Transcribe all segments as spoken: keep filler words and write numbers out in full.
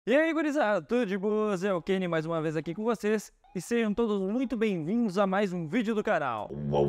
E aí, gurizada, tudo de boas? É o Kenny mais uma vez aqui com vocês e sejam todos muito bem-vindos a mais um vídeo do canal.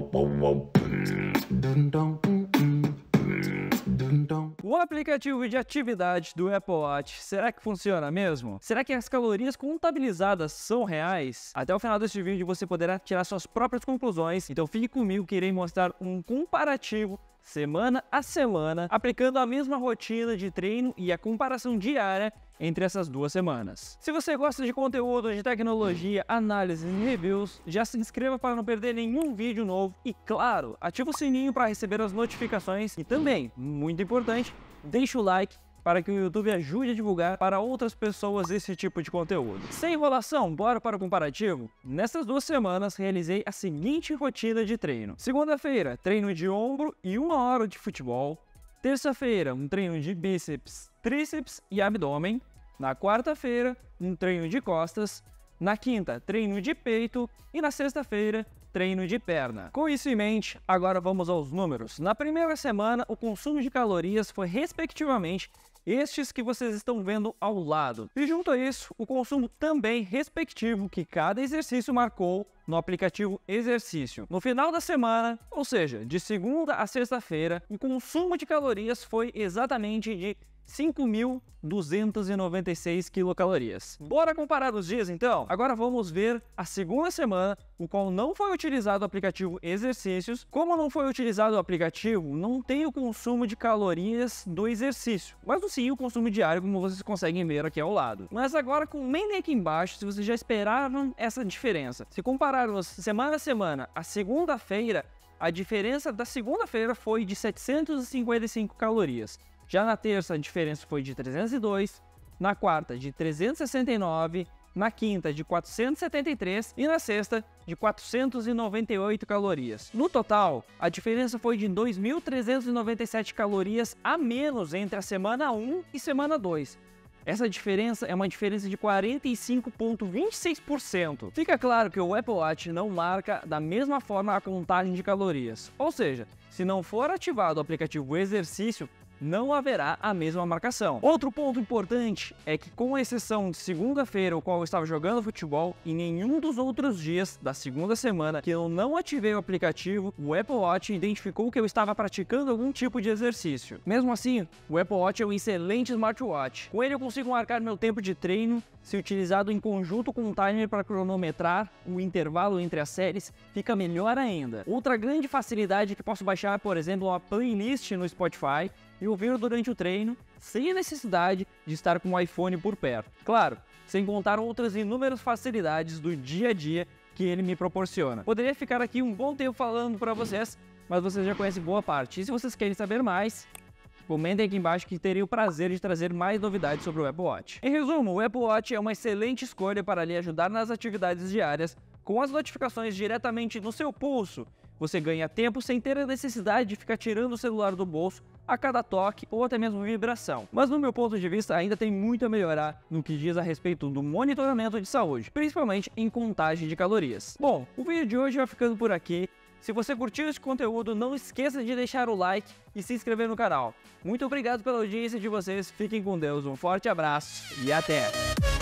O aplicativo de atividade do Apple Watch, será que funciona mesmo? Será que as calorias contabilizadas são reais? Até o final deste vídeo você poderá tirar suas próprias conclusões, então fique comigo que irei mostrar um comparativo semana a semana, aplicando a mesma rotina de treino e a comparação diária entre essas duas semanas. Se você gosta de conteúdo de tecnologia, análise e reviews, já se inscreva para não perder nenhum vídeo novo e, claro, ative o sininho para receber as notificações e também, muito importante, deixe o like para que o YouTube ajude a divulgar para outras pessoas esse tipo de conteúdo. Sem enrolação, bora para o comparativo? Nessas duas semanas, realizei a seguinte rotina de treino. Segunda-feira, treino de ombro e uma hora de futebol. Terça-feira, um treino de bíceps, tríceps e abdômen. Na quarta-feira, um treino de costas. Na quinta, treino de peito. E na sexta-feira, treino de perna. Com isso em mente, agora vamos aos números. Na primeira semana, o consumo de calorias foi respectivamente estes que vocês estão vendo ao lado. E junto a isso, o consumo também respectivo que cada exercício marcou no aplicativo Exercício. No final da semana, ou seja, de segunda a sexta-feira, o consumo de calorias foi exatamente de cinco mil duzentas e noventa e seis quilocalorias. Bora comparar os dias então? Agora vamos ver a segunda semana, o qual não foi utilizado o aplicativo Exercícios. Como não foi utilizado o aplicativo, não tem o consumo de calorias do exercício, mas sim o consumo diário, como vocês conseguem ver aqui ao lado. Mas agora comentem aqui embaixo se vocês já esperavam essa diferença. Se compararmos semana a semana, a segunda-feira, a diferença da segunda-feira foi de setecentas e cinquenta e cinco calorias. Já na terça a diferença foi de trezentos e dois, na quarta de trezentos e sessenta e nove, na quinta de quatrocentos e setenta e três e na sexta de quatrocentos e noventa e oito calorias. No total, a diferença foi de dois mil trezentos e noventa e sete calorias a menos entre a semana um e semana dois. Essa diferença é uma diferença de quarenta e cinco vírgula vinte e seis por cento. Fica claro que o Apple Watch não marca da mesma forma a contagem de calorias. Ou seja, se não for ativado o aplicativo Exercício, não haverá a mesma marcação. Outro ponto importante é que, com exceção de segunda-feira, o qual eu estava jogando futebol, e nenhum dos outros dias da segunda semana que eu não ativei o aplicativo, o Apple Watch identificou que eu estava praticando algum tipo de exercício. Mesmo assim, o Apple Watch é um excelente smartwatch. Com ele eu consigo marcar meu tempo de treino, se utilizado em conjunto com um timer para cronometrar o intervalo entre as séries, fica melhor ainda. Outra grande facilidade é que posso baixar, por exemplo, uma playlist no Spotify e ouvir durante o treino, sem a necessidade de estar com o iPhone por perto. Claro, sem contar outras inúmeras facilidades do dia a dia que ele me proporciona. Poderia ficar aqui um bom tempo falando para vocês, mas vocês já conhecem boa parte. E se vocês querem saber mais, comentem aqui embaixo que terei o prazer de trazer mais novidades sobre o Apple Watch. Em resumo, o Apple Watch é uma excelente escolha para lhe ajudar nas atividades diárias, com as notificações diretamente no seu pulso. Você ganha tempo sem ter a necessidade de ficar tirando o celular do bolso a cada toque ou até mesmo vibração. Mas no meu ponto de vista ainda tem muito a melhorar no que diz a respeito do monitoramento de saúde, principalmente em contagem de calorias. Bom, o vídeo de hoje vai ficando por aqui. Se você curtiu esse conteúdo, não esqueça de deixar o like e se inscrever no canal. Muito obrigado pela audiência de vocês, fiquem com Deus, um forte abraço e até!